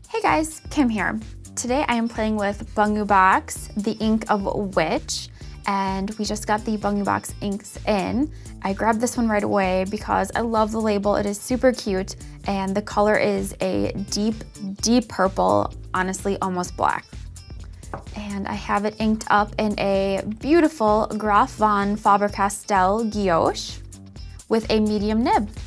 Hey guys, Kim here. Today I am playing with Bungubox, the ink of Witch, and we just got the Bungubox inks in. I grabbed this one right away because I love the label. It is super cute, and the color is a deep, deep purple, honestly almost black. And I have it inked up in a beautiful Graf von Faber-Castell gouache with a medium nib.